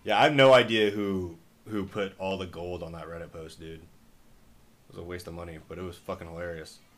Yeah, I have no idea who put all the gold on that Reddit post, dude. It was a waste of money, but it was fucking hilarious.